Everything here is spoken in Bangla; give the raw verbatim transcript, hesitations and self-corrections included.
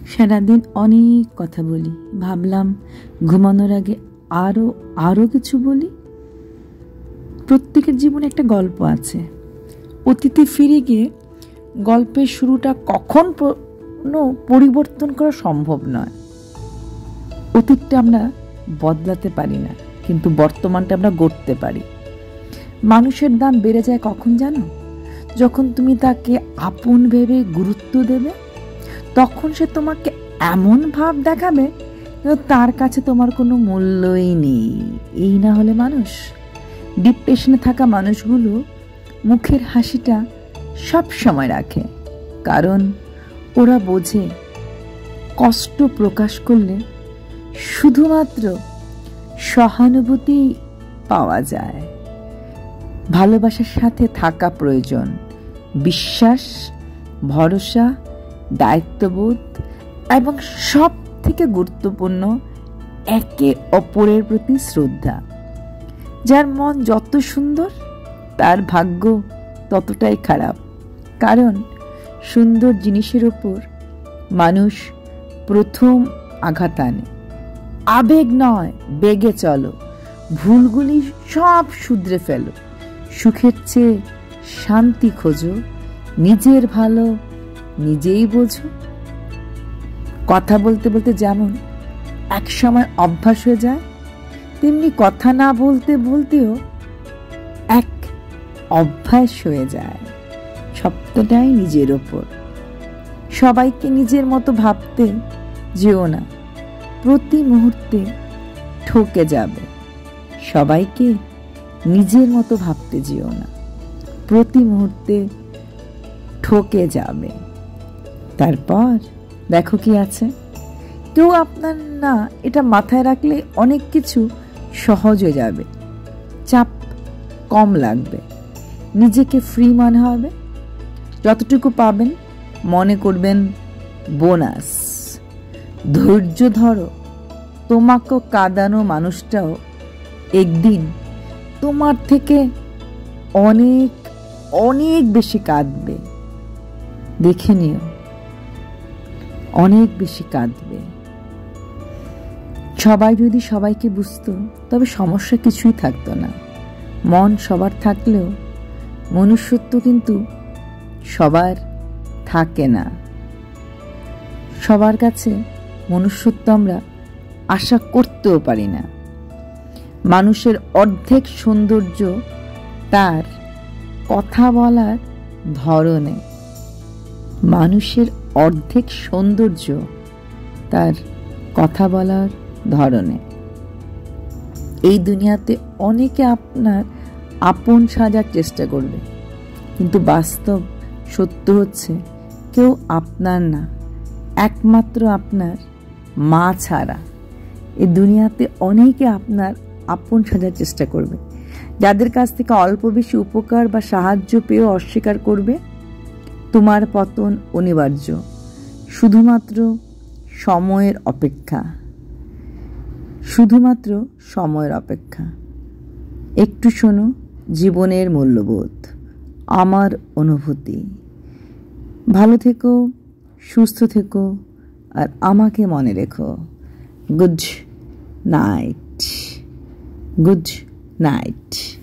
সারাদিন অনেক কথা বলি, ভাবলাম ঘুমানোর আগে আরো আরো কিছু বলি। প্রত্যেকের জীবনে একটা গল্প আছে। অতীতে ফিরে গিয়ে গল্পের শুরুটা কখন পরিবর্তন করা সম্ভব নয়। অতীতটা আমরা বদলাতে পারি না, কিন্তু বর্তমানটা আমরা গড়তে পারি। মানুষের দাম বেড়ে যায় কখন জানো? যখন তুমি তাকে আপন ভেবে গুরুত্ব দেবে, তখন সে তোমাকে এমন ভাব দেখাবে তার কাছে তোমার কোনো মূল্যই নেই। এই না হলে মানুষ। ডিপ্রেশনে থাকা মানুষগুলো মুখের হাসিটা সব সময় রাখে, কারণ ওরা বোঝে কষ্ট প্রকাশ করলে শুধুমাত্র সহানুভূতি পাওয়া যায়। ভালোবাসার সাথে থাকা প্রয়োজন বিশ্বাস, ভরসা, দায়িত্ববোধ এবং সব থেকে গুরুত্বপূর্ণ একে অপরের প্রতি শ্রদ্ধা। যার মন যত সুন্দর তার ভাগ্য ততটাই খারাপ, কারণ সুন্দর জিনিসের ওপর মানুষ প্রথম আঘাত আনে। আবেগ নয়, বেগে চলো, ভুলগুলি সব শুধরে ফেলো, সুখের চেয়ে শান্তি খোঁজো, নিজের ভালো নিজেই বোঝো। কথা বলতে বলতে যেমন এক সময় অভ্যাস হয়ে যায়, তেমনি কথা না বলতে বলতেও এক অভ্যাস হয়ে যায়। সবটাই নিজের ওপর। সবাইকে নিজের মতো ভাবতে যেও না, প্রতি মুহূর্তে ঠকে যাবে। সবাইকে নিজের মতো ভাবতে যেও না, প্রতি মুহূর্তে ঠকে যাবে। তারপর দেখো কি আছে। কেউ আপনার না, এটা মাথায় রাখলে অনেক কিছু সহজ হয়ে যাবে, চাপ কম লাগবে, নিজেকে ফ্রি মনে হবে। যতটুকু পাবেন মনে করবেন বোনাস। ধৈর্য ধরো, তোমাকে কাঁদানো মানুষটাও একদিন তোমার থেকে অনেক অনেক বেশি কাঁদবে। দেখে নিও, অনেক বেশি কাঁদবে। সবাই যদি সবাইকে বুঝতো তবে সমস্যা কিছুই থাকতো না। মন সবার থাকলেও মনুষ্যত্ব কিন্তু সবার থাকে না। সবার কাছে মনুষ্যত্ব আমরা আশা করতেও পারি না। মানুষের অর্ধেক সৌন্দর্য তার কথা বলার ধরনে। মানুষের অর্ধেক সৌন্দর্য তার কথা বলার ধরনে। এই দুনিয়াতে অনেকে আপনার আপন সাজার চেষ্টা করবে, কিন্তু বাস্তব সত্য হচ্ছে কেউ আপনার না, একমাত্র আপনার মা ছাড়া। এই দুনিয়াতে অনেকে আপনার আপন সাজার চেষ্টা করবে, যাদের কাছ থেকে অল্প বেশি উপকার বা সাহায্য পেয়েও অস্বীকার করবে। তোমার পতন অনিবার্য, শুধুমাত্র সময়ের অপেক্ষা, শুধুমাত্র সময়ের অপেক্ষা। একটু শোনো জীবনের মূল্যবোধ, আমার অনুভূতি। ভালো থেকো, সুস্থ থেকো, আর আমাকে মনে রেখো। Good night, good night.